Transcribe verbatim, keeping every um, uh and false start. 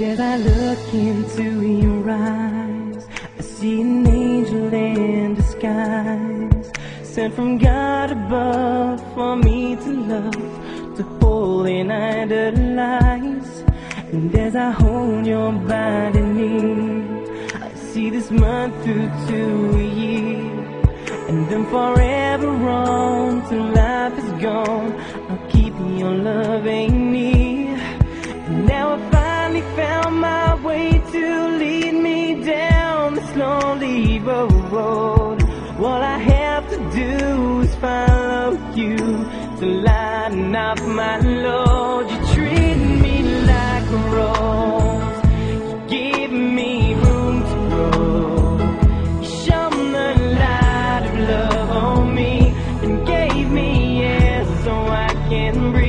As I look into your eyes, I see an angel in disguise, sent from God above for me to love, to hold and idolize. And as I hold your body near, I see this month through to a year, and then forever on till life is gone, I'll keep your loving near. And now I finally found my way to lead me down this lonely road. All I have to do is follow you to lighten up my load. You treat me like a rose, you give me room to grow. You shone the light of love on me and gave me air so I can breathe.